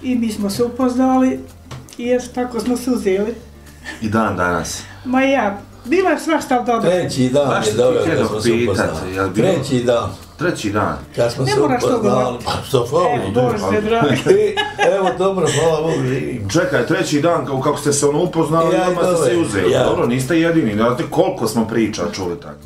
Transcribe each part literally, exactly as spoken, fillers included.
i mi smo se upoznali i eto tako smo se uzeli. I dan danas? Ma ja, bilo je svašta dobro. Treći dan je dobro kad smo se upoznali. Treći dan. Treći dan? Kad smo se upoznali. Pa što fali? Bože, dragi. Evo dobro, hvala Bogu, živim. Čekaj, treći dan kako ste se ono upoznali, odmah ste se uzeli. Dobro, niste jedini, znate koliko smo priča čuli tako.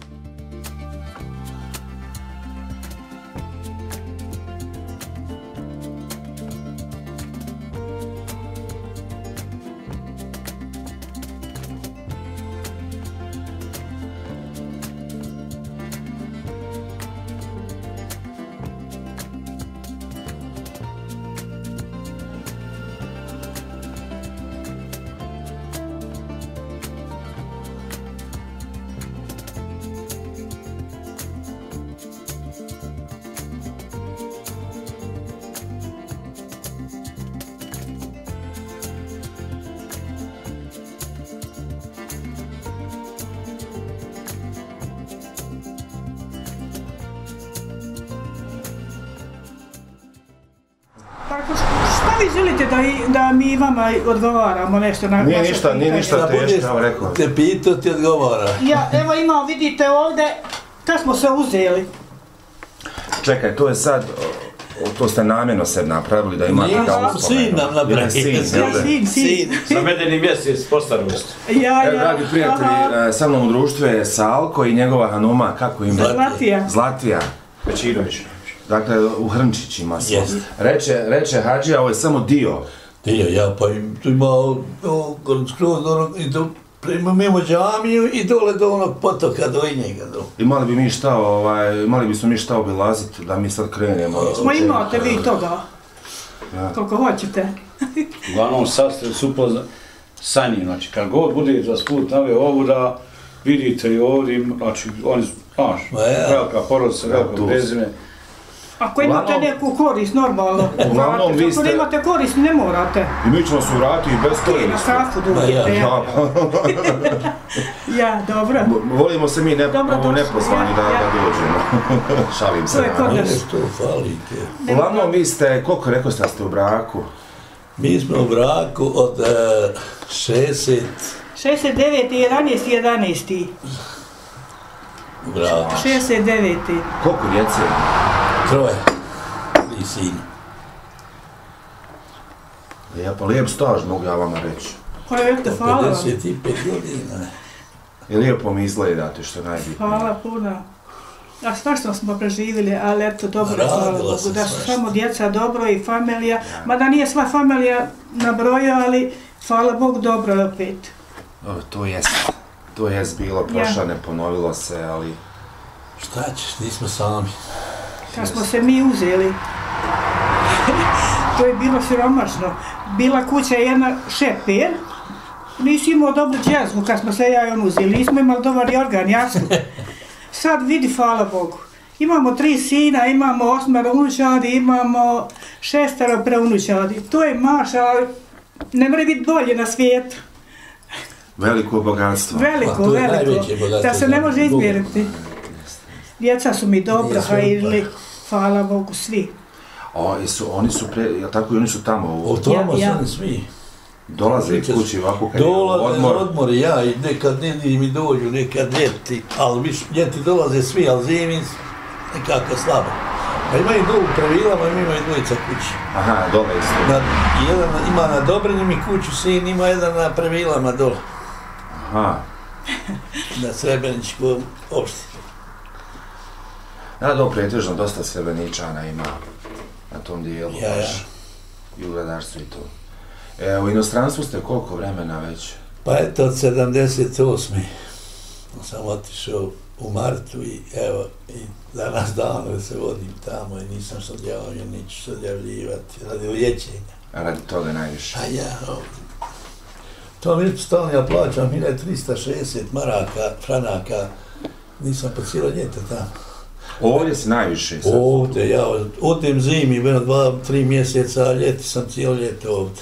Tako, šta vi želite da, da mi vama odgovaramo nešto na Nije ništa, nije ništa teško, ja vam rekao. Te pito ti odgovara. Ja, evo imamo, vidite ovdje, kad smo se uzeli. Čekaj, to je sad, to ste namjerno sebi napravili da imate kao uspomenu. Sin nam napravili. Sin, sin, sin. Zavedeni mjesec postarost. Ja, ja. Dragi prijatelji, sa mnom u društvu je Salko i njegova hanuma, kako ime? Zlatija. Zlatija. Većinović. Dakle, u Hrnčićima smo. Reče, reče Hadžija, ovo je samo dio. Dio, ja pa tu imao skroz i to prema mimo džamiju i dole do onog potoka, do Injega. Imali bi mi šta, ovaj, imali bi smo mi šta obilaziti, da mi sad krenemo. Ma imate vi toga, koliko hoćete. Uglavnom sastav su upozna sa njim, znači kad god bude za put nave ovu da vidite i ovdje, znači oni su, znaš, velika porodica, veliko prezime. Ako imate neku korist, normalno. Uglavnom vi ste... Ako imate korist, ne morate. I mi ćemo se vratiti bez koristi. Ti na strafu dođete, ja. Ja, dobro. Volimo se mi nepozvani da dođemo. Šalim se. To je kod nas. To falite. Uglavnom vi ste, koliko rekao ste da ste u braku? Mi smo u braku od šezdeset... šezdeset deveti, jedanaesti, jedanaesti. Bravo. šezdeset deveti. Koliko djece? Troje. I sin. Ja pa lijep staž mogu ja vama reći. Koje vete, hvala vam. pedeset pet godina. I lijepo mi izgledate, što je najbitnije. Hvala puno. A svašta smo preživjeli, ali eto dobro, hvala Bogu, da su samo djeca dobro i familija. Mada nije sva familija na broju, ali hvala Bogu dobro je opet. To jest, to jest bilo, prošla, ne ponovilo se, ali... Šta ćeš, nismo sami. Kad smo se mi uzeli, to je bilo siromašno. Bila kuća jedna šeper, nisi imao dobru džezvu kad smo se ja i on uzeli, nismo imali dobar organ, jasno. Sad vidi, hvala Bogu, imamo tri sina, imamo osmero unučadi, imamo šestero preunučadi. To je maša, ne mora biti bolje na svijetu. Veliko bogatstvo. Veliko, veliko, da se ne može izmjeriti. Djeca su mi dobro hajili, hvala Bogu, svi. O, su, oni su pre, jel tako i oni su tamo? O tamo su oni svi. Dolaze kući ovako kad je odmor? Dolaze odmor, ja i nekad nedi mi dođu, nekad ljeti, ali viš, ljeti dolaze svi, ali zimi nekako slabo. Pa imaju dolu pravilama, imaju dvojica kući. Aha, dole isto. Jedan ima na Dobrinjim kuću, sin ima jedan na pravilama dole. Aha. Na Srebreničkom opštini. Ja, dobro, pretežno dosta Srebreničana ima na tom dijelu, ja, baš, ja. I u Gradarstvu i to. E, u inostranstvu ste koliko vremena već? Pa eto, od sedamdeset osme sam otišao u martu i evo, i danas davno se vodim tamo i nisam sodjavio, niću sodjavljivati, radi liječenja. A radi toga najviše? A ja, ovdje. To mi stalno ja plaćam hiljadu trista šezdeset maraka, franaka, nisam po cijelo ljete tamo. Ovdje si najviše sad? Ovdje, ja odem zimi, bilo dva, tri mjeseca, a ljeti sam cijelo ljeto ovdje.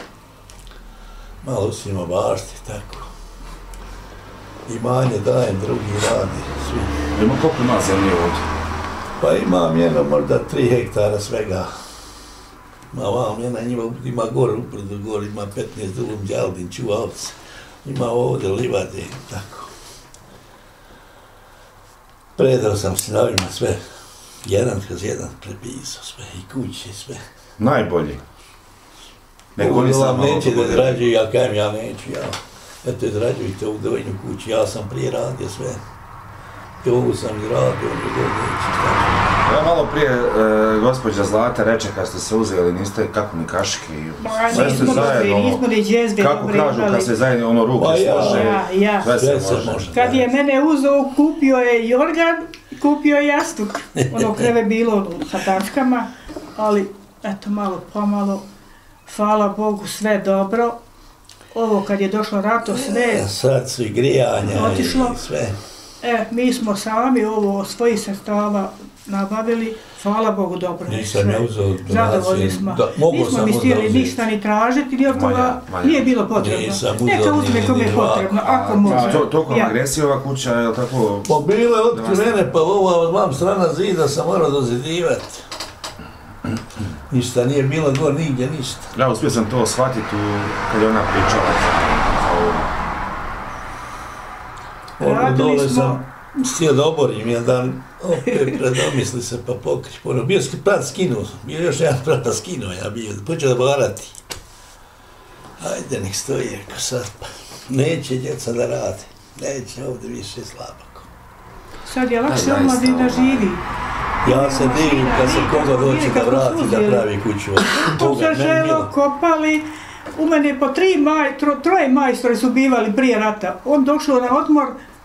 Malo si ima bašti, tako. Imanje dajem, drugi radi, svi. Ima koliko ima zemlje ovdje? Pa imam jedno možda tri hektara svega. Ma vam, jedna njima ima gore, upredu gore, ima petnaest dulum djaldin, čuva ovce. Ima ovdje livade i tako. Predao sam sinovima sve. Jedan kroz jedan prepisao sve i kuće sve. Najbolji. Neko nisam neće da drađuju, ja kajem ja neću, ja. Eto, izrađujte ovu dojnju kuću, ja sam prije radio sve. I ovu sam izradio, on je god neće. Ja malo prije, e, gospođa Zlata reče kad ste se uzeli, niste kako ni kaške i sve ste zajedno, nismo ni džezde. Kako kažu kad se zajedno ono ruke slože, ja, ja. sve se može. može. Kad je mene uzeo, kupio je jorgan, kupio je jastuk. Ono kreve bilo sa tačkama, ali eto malo pomalo, hvala Bogu, sve dobro. Ovo kad je došlo rato, sve e, sad su i grijanja otišlo. I sve. E, mi smo sami ovo od svojih sredstava nabavili, hvala Bogu dobro. Nisam ja uzeo zadovoljni smo. Da, nismo mi stijeli ništa ni tražiti, ni oktoga, nije bilo potrebno. Neka uzme kome je potrebno, ako može. To, toliko ja. Agresija ova kuća, je li tako? Pa bilo je otkrivene, pa ova od vam strana zida sam morao dozidivati. Ništa nije bilo gore, nigdje ništa. Ja, uspio sam to shvatiti kad je ona pričala. Ovo dole sam stio da oborim jedan, opet predomisli se pa pokrić. Ono, bio sam prat skinuo, bio još jedan prata skinuo, ja bio, počeo da varati. Ajde, nek stoji, rekao sad pa. Neće djeca da rade, neće ovdje više slabako. Sad je lakše omladin da živi. Ja se divim kad se koga doći da vrati da pravi kuću. To se želo kopali, u mene po tri maj, tro, troje majstori su bivali prije rata. On došao na odmor,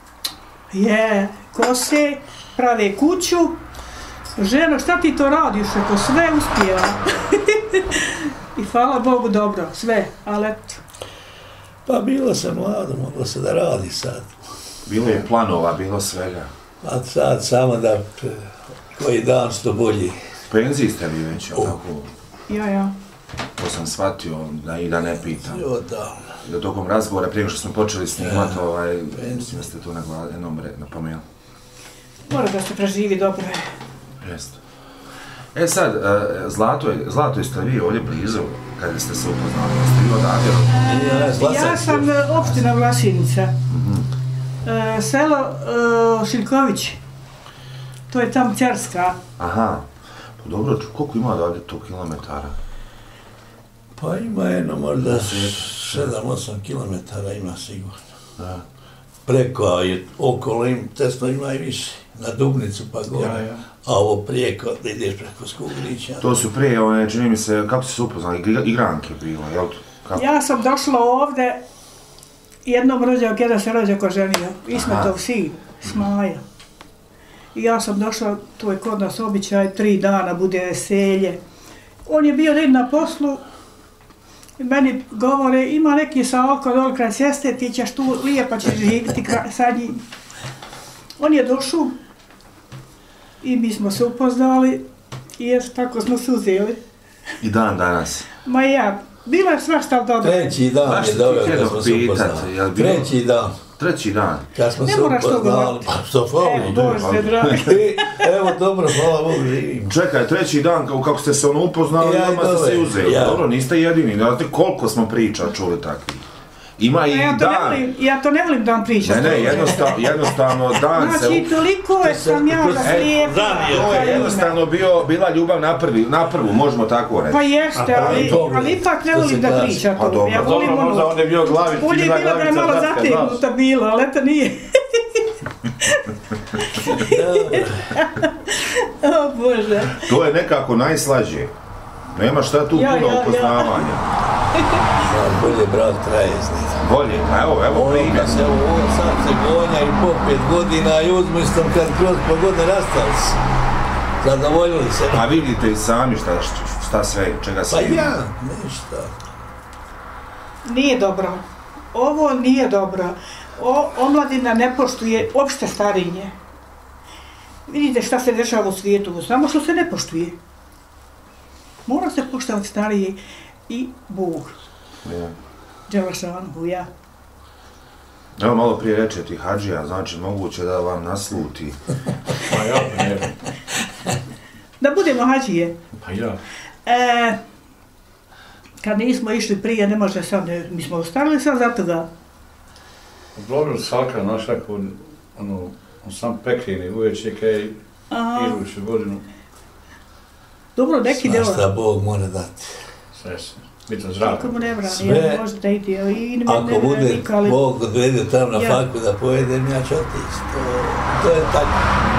je, kose, prave kuću. Ženo, šta ti to radiš? Ako sve uspijeva. I hvala Bogu dobro, sve, ali eto. Pa bilo se mlado, moglo se da radi sad. Bilo je planova, bilo svega. A sad samo da koji dan što bolji. Penziji ste vi već, ali tako? Ja, ja. To sam shvatio da i da ne pitam. Jo, da. Da tokom razgovora, prije što smo počeli snimati, ja. ovaj, mislim da ste to jednom napomenuli. Mora da se preživi dobro. Jeste. E sad, Zlato, Zlato jeste vi ovdje blizu, kada ste se upoznali? Jeste vi odavljeno? Ja, ja sam opština Vlašinica. Mm-hmm. Uh, selo uh, Šiljković. To je tam Carska. Aha. Pa dobro, koliko ima odavde to kilometara? Pa ima jedno možda sedam osam kilometara ima sigurno. Da. Preko, a je okolo im, tesno ima i više. Na Dubnicu pa gore. Ja, ja. A ovo prijeko, da ideš preko Skugrića. To su prije, one, čini mi se, kako si se upoznali, igranke bilo, jel? Kako? Ja sam došla ovde, jednom rođak, jedan se rođak oženio, Ismetov sin, Smaja. I ja sam došla, to je kod nas običaj, tri dana bude veselje. On je bio red na poslu, i meni govore, ima neki sa oko dol kraj ceste, ti ćeš tu lijepa ćeš živjeti sa njim. On je došao i mi smo se upoznali i tako smo se uzeli. I dan danas? Ma ja, bilo je svašta dobro. Treći dan je dobro kad smo se upoznali. Treći dan. Treći dan. Kad smo ne se upoznali, pa što hvala Bogu. Evo dobro, hvala Bogu, živim. Čekaj, treći dan, kako ste se ono upoznali, ja, odmah ste se uzeli. Ja. Dobro, niste jedini, znate koliko smo priča čuli takvih. Ima i ja dan. Ne volim, ja to ne volim da vam pričam. Ne, ne, jednostavno, jednostavno dan znači, se... Znači, toliko je sam ja da slijepa. To je jednostavno bio, bila ljubav na, prvi, na prvu, možemo tako reći. Pa jeste, ali, ali ipak ne volim da pričam to. Pa dobro, ja volim dobro, možda on je bio glavić, on je bila da je malo zategnuta bila, ali eto nije. O Bože. To je nekako najslađe. Nema šta tu ja, puno ja, upoznavanja. Ja. Bolje brak traje, znači. Bolje, a evo, evo primjer. Ovo se ovo sad se gonja i po pet godina i uzmistom kad kroz po godine rastali se. Zadovoljili se. A vidite i sami šta, šta sve, čega sve pa ima. Pa ja, ništa. Nije dobro. Ovo nije dobro. O, omladina ne poštuje opšte starinje. Vidite šta se dešava u svijetu, samo što se ne poštuje. Mora se poštovati starije i Bog. Ja. Đelešanhu, ja. Evo malo prije reče ti Hadžija, znači moguće da vam nasluti. Pa ja, ne. Da budemo Hadžije. Pa ja. E, kad nismo išli prije, ne može sad, ne, mi smo ostali sad zato da... Dobro, svaka naša, ono, on sam pekrini, uveče kaj iduću godinu. Dobro, neki delo... Šta Bog mora dati. Sve se, biti zdravno. Ako mu ne brani, ja možete iti, i ne, ako ne, bude ne, nikali... Bog odvedio tamo na ja. faku da pojedem, ja ću otići. To, to je tako.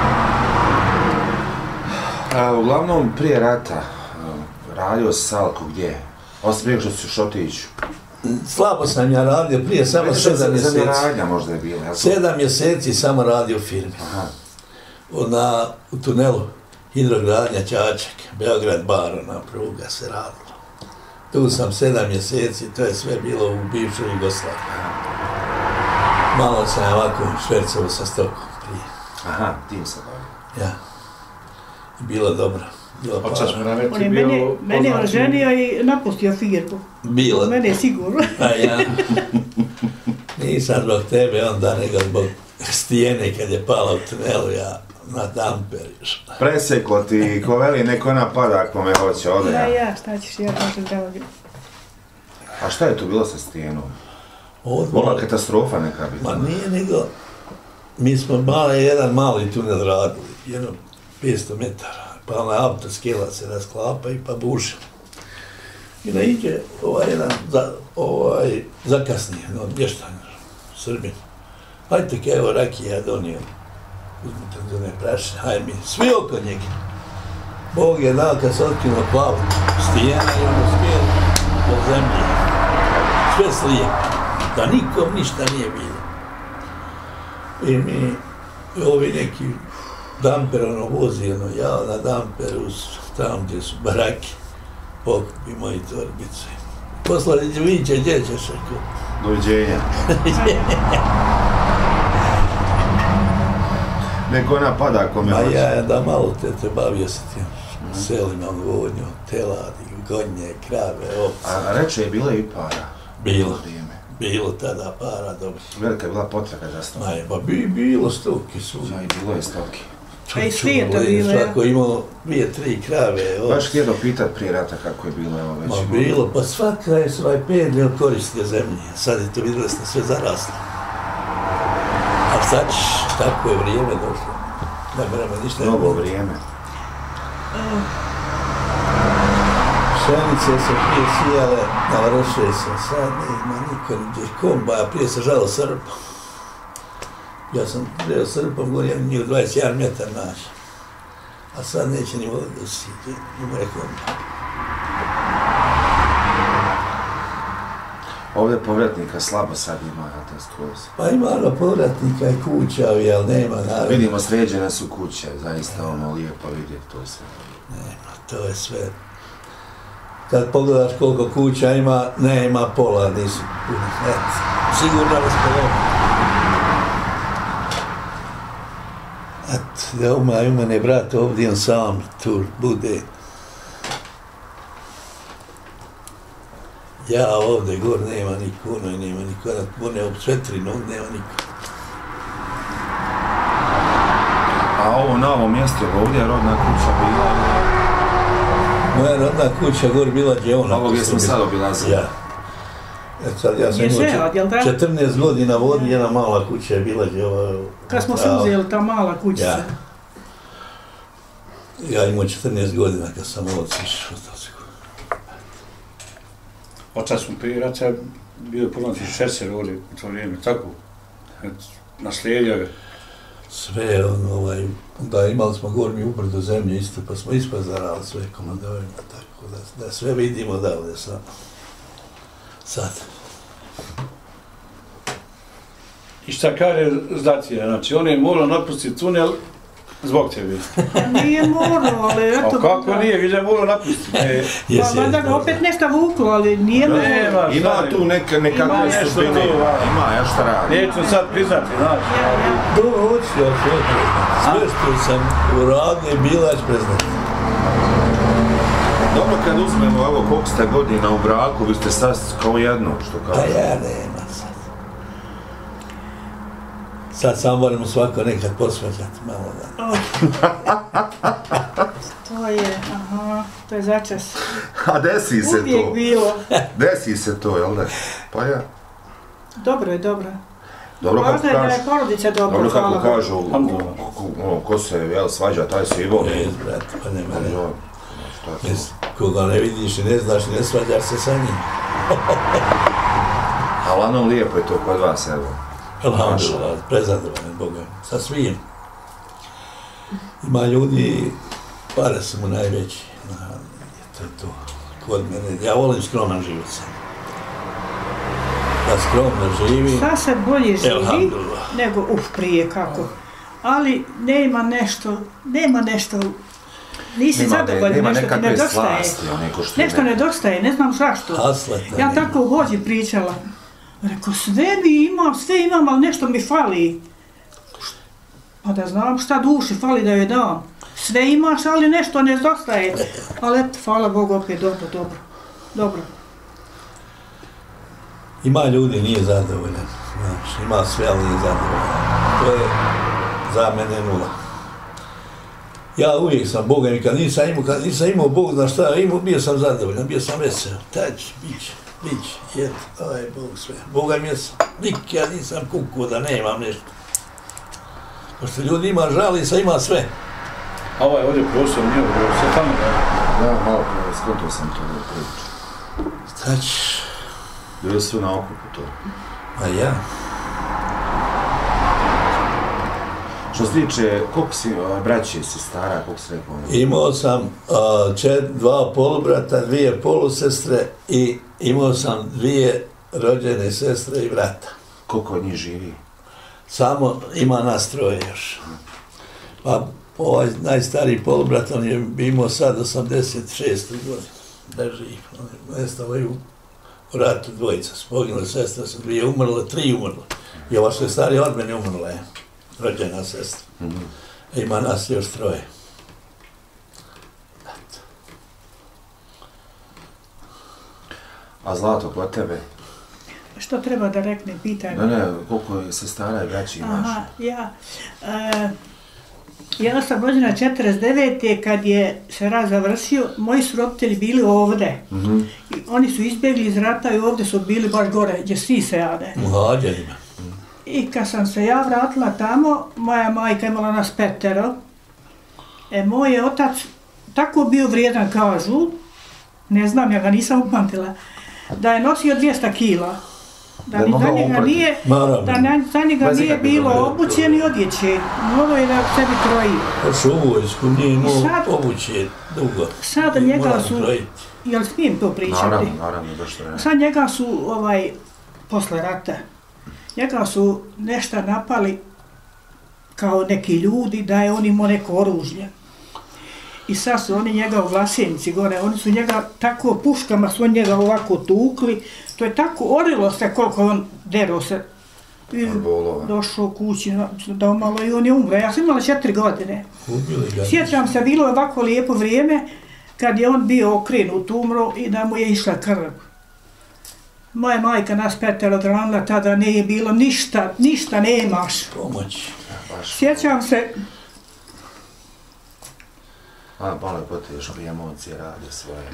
A, uglavnom, prije rata, radio si Salku gdje? Osim prije što si još otići. Slabo sam ja radio, prije samo sedam mjeseci. Radnja možda je bila. Sedam mjeseci samo radio u firmi. Na, u tunelu Hidrogradnja Čačak, Beograd Barona, pruga se radila. Tu sam sedam mjeseci, to je sve bilo u bivšoj Jugoslaviji. Malo sam ovako švercovo sa stokom prije. Aha, tim se bavio. Ja. Bilo dobro. Bilo para. On je mene, mene oženio i napustio firmu. Bilo. Mene je sigurno. A ja. Nisam zbog tebe onda, nego zbog stijene kad je pala u tunelu, ja na damper još. Preseklo ti, ko veli, neko napada ako me hoće, ode ja. Ja, ja, šta ćeš, ja možem da gdje. A šta je tu bilo sa stijenom? Odmah. Bila katastrofa neka bi. Ma nije, nego mi smo mali, jedan mali tunel radili, jedno petsto metara, pa onaj autoskela se rasklapa i pa buše. I da iđe ovaj jedan za, ovaj, zakasnije, no, mještan, Srbin. Hajte ke, evo rakije ja donio, uzmite do ne prašne, haj mi, svi oko njega. Bog je dao kad se otkinuo plavu stijena i ono smjer do zemlje. Sve slijepo, da nikom ništa nije bilo. I mi, ovi neki damper, ono, vozi, ono, ja na damperu, tamo gdje su barake, pokupi moji torbice. Poslali viće, gdje ćeš, ako? Doviđenja. Neko napada ako me hoće. Ma ja, da malo te, te bavio se tim selima, vodnjom, teladi, gonje, krave, ovce. A reče je bilo i para? Bilo. Bilo tada para, dobro. Velika je bila potraga za stoke. Ma ba bi bilo stoke su. Ja, i bilo je stoke. Pa i svijeta bilo, ja. Svako imao dvije, tri krave, ovce. Baš htjedo pitat prije rata kako je bilo, evo već. Ma bilo, pa svaka je svoj pedlje koristio zemlje. Sad je to vidjeli ste sve zaraslo. A sad tako je vrijeme došlo. Ne moramo ništa ne Novo vrijeme. Pšenice se prije sijale, navršuje se, sad nema niko niđe kombaja, prije se žalo srpom. Ja sam preo srpom, govorim njih dvadeset jedan metar naš. A sad neće ni voda da siđe, ima rekao. Ovdje povratnika slabo sad ima, a to skroz. Pa ima ono povratnika i kuća, ali nema naravno. Vidimo, sređene su kuće, zaista ono lijepo vidjeti to sve. Nema, to je sve. Kad pogledaš koliko kuća ima, nema pola, nisu puno. Sigurno raspoloženo. Eto, da uma i umene brat ovdje, on sam tu bude. Ja ovdje gor nema niko, ono i nema niko, one u Svetrinu nema niko. A ovo na ovom mjestu, ovdje je rodna kuća bila? Moja rodna kuća gor bila gdje ona. Ovo gdje smo sad obilazili? Ja. Et sad ja sam imao četrnaest godina vodi, jedna mala kuća je bila gdje ova... Kad smo se uzeli ta mala kućica? Ja. Ja imao četrnaest godina kad sam otišao. Otac smo prije rata bio poznati šećer ovdje u to vrijeme, tako? Naslijedio ga. Sve, ono, ovaj, da imali smo gornji ubrdo zemlje isto, pa smo ispazarali sve komandovima, tako da, da sve vidimo da ovdje sam. Sad. I šta kaže Zlatija, znači on je morao napustiti tunel zbog tebe. Nije morao, ali eto... A kako nije, vidio je morao napustiti. Pa valjda ga opet nešto vuklo, ali nije morao. Ima tu nekakve sudbine, ima, ja šta radi. Neću sad priznati, znaš. Dobro, hoću, ja ću sve što sam uradio i bila ću priznati. Dobro, kad uzmemo ovo koliko ste godina u braku, vi ste sad kao jedno, što kao... Pa ja nema sad. Sad samo moramo svako nekad posvađati malo da. To je, aha, to je začas. A desi se to. Uvijek bilo. Desi se to, jel da? Pa ja. Dobro je, dobro. Dobro kako kažu. Važno je da je porodica dobro, dobro hvala. Dobro kako kažu, ono, ko se, jel, svađa, taj se i voli. Ne, brate, pa nema ne. Šta je to? Koga ne vidiš i ne znaš i ne svađaš se sa njim. Ali ono lijepo je to kod vas, evo. Alhamdulillah, prezadovoljan Boga, sa svim. Ima ljudi, pare su mu najveći. To je to, kod mene. Ja volim skroman život sam. Da skromno živi. Sad se bolje živi nego uf prije kako. Ali nema nešto, nema nešto, nisi nema, zadovoljan, ne, nešto ti nedostaje. Slasti, nešto ne. nedostaje, ne znam zašto. Asleta, ja tako u hođi pričala. Rekao, sve mi imam, sve imam, ali nešto mi fali. Pa da znam šta duši fali da joj dam. Sve imaš, ali nešto nedostaje. Ali eto, hvala Bogu, opet dobro, dobro, dobro. Ima ljudi, nije zadovoljan. Znači, ima sve, ali nije zadovoljan. To je za mene nula. Ja uvijek sam Boga, i kad nisam imao, kad nisam imao Bog, znaš šta, imao, bio sam zadovoljan, bio sam vesel. Tač, bić, bić, jed, aj Bog sve. Boga mi je, nikad nisam kukuo da nemam nešto. Pošto ljudi ima žali, sad ima sve. A ovaj ovdje prostor nije u prostor, tamo da? Da, malo prvo, skontao sam to da priču. Šta ćeš? Bili su na okupu to. A ja? Što se tiče, koliko si braće, sestara, koliko si rekao? Imao sam uh, čet, dva polubrata, dvije polusestre i imao sam dvije rođene sestre i brata. Koliko od njih živi? Samo ima nas troje još. Pa ovaj najstariji polubrat, on je imao sad osamdeset šest godine. Da živi. On je nestao u u ratu dvojica. Poginule sestre su dvije umrle, tri umrle. I ova što je starija od mene umrla je. Rođena sestra. Mm-hmm. Ima nas još troje. Eto. A Zlato, kod tebe? Što treba da rekne, pitaj me. Ne, ne, koliko je sestara i braći imaš? Aha, ja. E, ja sam rođena četrdeset devete kad je se rat završio, moji su roditelji bili ovde. Mm-hmm. I oni su izbjegli iz rata i ovde su bili baš gore, gdje svi se jade. Muhađerima. I kad sam se ja vratila tamo, moja majka imala nas petero. E, moj je otac tako bio vrijedan, kažu, ne znam, ja ga nisam upamtila, da je nosio dvjesto kila. Da, da ni za njega nije, da za njega nije bilo obućen i odjeće. Moglo je da sebi kroji. Ošu u vojsku, nije imao obuće dugo. Sad njega su, jel smijem to pričati? Naravno, naravno, zašto ne. Sad njega su, ovaj, posle rata, njega su nešto napali kao neki ljudi da je on imao neko oružje. I sad su oni njega u Glasenici gore, oni su njega tako puškama su njega ovako tukli, to je tako orilo se koliko on dero se. I došao kući da malo i on je umro. Ja sam imala četiri godine. Sjećam se, bilo je ovako lijepo vrijeme kad je on bio okrenut, umro i da mu je išla krv. Moja majka nas petero granila, tada nije bilo ništa, ništa nemaš. Pomoć. Sjećam se. A, malo je poteško i emocije rade svoje.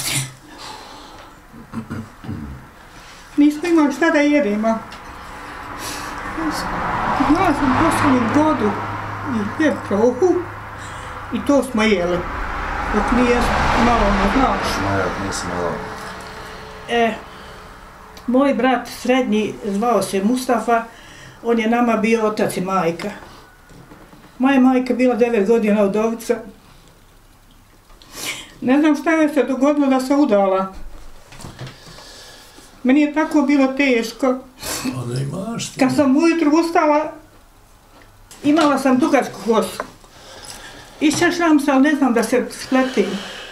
Nismo imali šta da jedemo. Znala sam posljednju vodu i hljeb kruhu i to smo jeli. Dok nije malo ne znaš. Maja, nisam malo. E, moj brat srednji zvao se Mustafa, on je nama bio otac i majka. Moja majka bila devet godina udovica. Ne znam šta je se dogodilo da se udala. Meni je tako bilo teško. Kad sam ujutru ustala, imala sam dugačku kosu. Iščešljam se, ali ne znam da se spletim.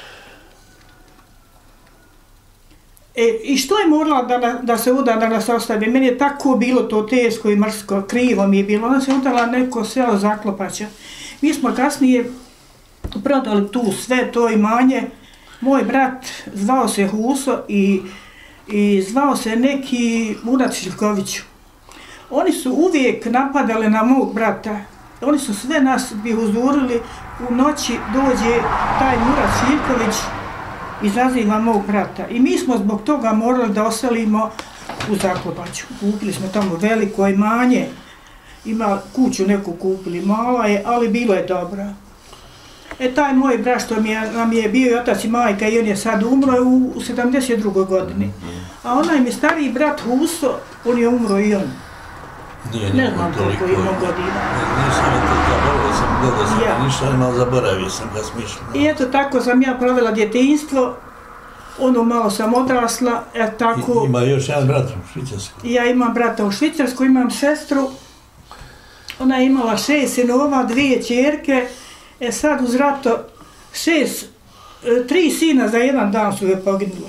E, I što je morala da, da se uda, da nas ostavi? Meni je tako bilo to teško i mrsko, krivo mi je bilo. Ona se udala neko selo Zaklopaća. Mi smo kasnije prodali tu sve to imanje. Moj brat zvao se Huso i, i zvao se neki Murat Šiljković. Oni su uvijek napadali na mog brata. Oni su sve nas bi uzurili. U noći dođe taj Murat Šiljković izaziva mog brata. I mi smo zbog toga morali da oselimo u Zaklobaču. Kupili smo tamo veliko imanje, ima kuću neku kupili, mala je, ali bilo je dobra. E taj moj brat što mi je, nam je bio i otac i majka i on je sad umro u, u sedamdeset drugoj godini. A onaj mi stariji brat Huso, on je umro i on. Nije, ne znam koliko imao godina. Nisam je to zaboravio sam, gledao sam ja. Ništa, ali zaboravio sam ga smišljeno. I eto tako sam ja provela djetinjstvo, ono malo sam odrasla, e tako... I, ima još jedan brat u Švicarskoj. Ja imam brata u Švicarskoj, imam sestru, ona je imala šest sinova, dvije ćerke, e sad uz rato šest, tri sina za jedan dan su je poginule.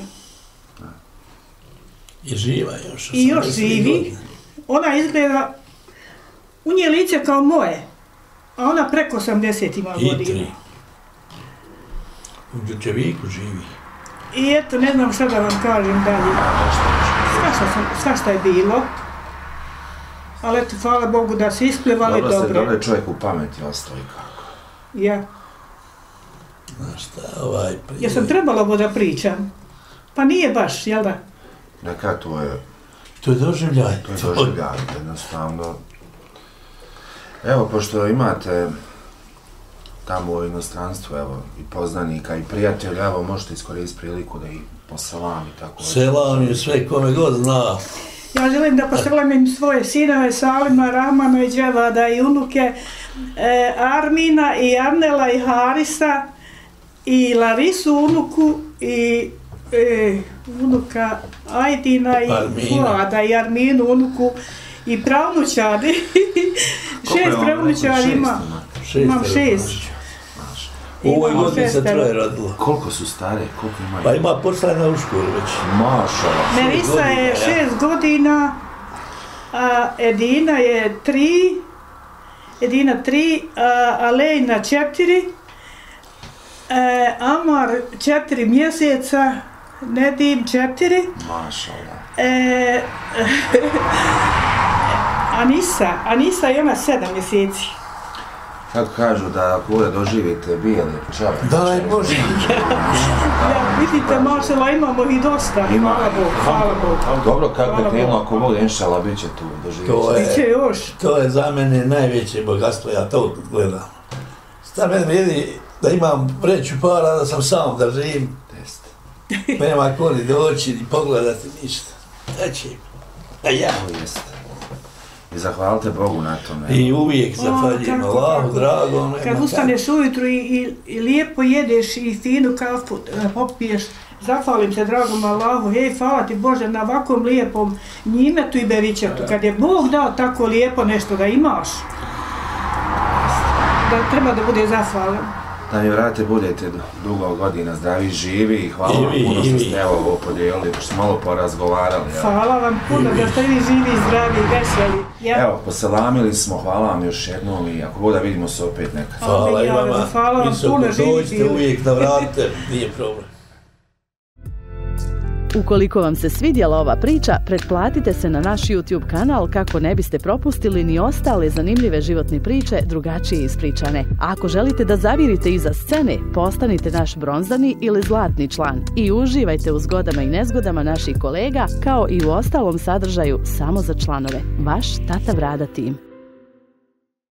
I živa još. I još živi. Ona izgleda, u nje lice kao moje, a ona preko osamdeset ima godina. Hitri. U Đurđeviku živi. I eto, ne znam šta da vam kažem dalje. Svašta, sam, svašta je bilo. Ali eto, hvala Bogu da se isplivali dobro. Dobro se dobro čovjek u pameti ostao i kako. Ja. Znaš šta, ovaj prije... Ja sam trebala ovo da pričam. Pa nije baš, jel da? Neka to je... To je doživljaj. To je doživljaj, jednostavno. Evo, pošto imate tamo u inostranstvu, evo, i poznanika, i prijatelja, evo, možete iskoristiti priliku da ih poselam i tako. Selam je sve kome god zna. Ja želim da poselamim svoje sinove, Salima, Rahmana i Dževada i unuke, e, Armina i Arnela i Harisa i Larisu unuku i e, unuka Ajdina i Fuada i Arminu unuku i pravnučadi. Šest pravnučadi ima. Imam šest. U ovoj godini se troje rodilo. Koliko su stare, koliko imaju? Pa ima poslana u školu već. Mašala. Merisa je šest godina, a Edina je tri, Edina tri, a Alejna četiri, e, Amar četiri mjeseca, Nedim četiri. Mašala. E, Anisa, Anisa je ona sedam mjeseci. Kako kažu da ako ovdje doživite bijeli pčele... Da, i može. Ja, vidite, mašala, imamo ih dosta. Ima. Hvala Bogu, hvala Bogu. Dobro, kako krenemo, ako Bog inšala, bit će tu doživjeti. Biće još. To je za mene najveće bogatstvo, ja to gledam. Sta mene vidi da imam vreću para, da sam sam da živim. Jeste. Nema ko ni doći, ni pogledati, ništa. Znači, a ja. To jeste. I zahvalite Bogu na tome. I uvijek zahvaljujem Allahu, drago. Kad ustaneš ujutru i, i, i lijepo jedeš i finu kafu popiješ, zahvalim se dragom Allahu, hej, hvala ti Bože na ovakvom lijepom njimetu i beričetu. Kad je Bog dao tako lijepo nešto da imaš, da treba da bude zahvalan. Da mi vrate, budete dugo godina zdravi, živi i hvala vam puno što ste evo ovo podijelili, što smo malo porazgovarali. Hvala vam puno da ste vi živi, zdravi, veseli. Ja. Evo, poselamili smo, hvala vam još jednom i ako god da vidimo se opet nekad. Hvala i vama, hvala vam puno, dođite uvijek da vratite, nije problem. Ukoliko vam se svidjela ova priča, pretplatite se na naš YouTube kanal kako ne biste propustili ni ostale zanimljive životne priče drugačije ispričane. A ako želite da zavirite iza scene, postanite naš bronzani ili zlatni član i uživajte u zgodama i nezgodama naših kolega kao i u ostalom sadržaju samo za članove. Vaš Tata Vrada tim.